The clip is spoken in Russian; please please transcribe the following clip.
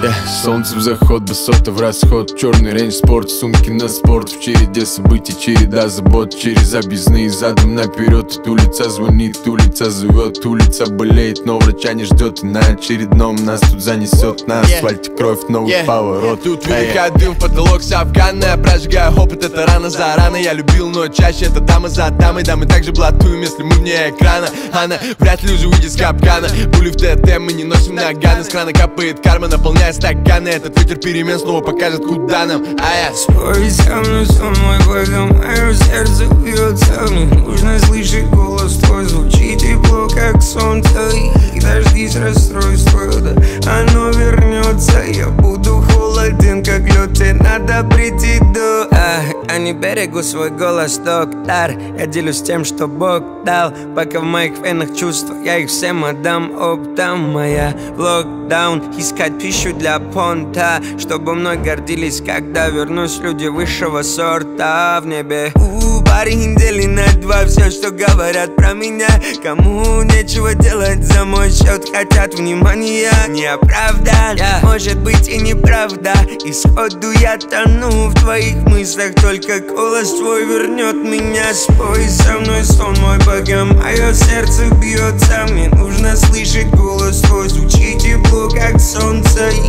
Солнце в заход, высота в расход. Черный рейндж спорт, сумки на спорт. В череде событий, череда забот. Через объездные задом наперед. Улица звонит, улица зовет. Улица болеет, но врача не ждет. И на очередном нас тут занесет. На асфальте кровь, новый поворот. Тут выдыхает дым в потолок с Афгана. Прожигаю опыт, это рано за рано. Я любил, но чаще это дама за дамой. Да, мы также блатуем, если мы вне экрана. Она вряд ли уже выйдет с капкана. Пули в ТТ мы не носим наганы. С крана капает карма, наполняя стаканы. Этот ветер перемен снова покажет, куда нам. Спой со мной, сон мой богом, мое сердце бьется. Мне нужно слышать голос твой, звучит тепло, как солнце. И дождись расстройства, да оно вернется. Я буду холоден, как лед, и надо прийти до. Я не берегу свой голос, доктор. Я делюсь тем, что Бог дал. Пока в моих венах чувства, я их всем отдам оптом. Моя в локдаун, искать пищу для понта, чтобы мной гордились, когда вернусь люди высшего сорта в небе. Парень недели на два, все, что говорят про меня. Кому нечего делать за мой счет, хотят внимания. Не оправдан, может быть и неправда. И сходу я тону в твоих мыслях, только голос твой вернет меня. Спой со мной, сон мой богом, мое сердце бьется. Мне нужно слышать голос твой, звучит тепло, как солнце.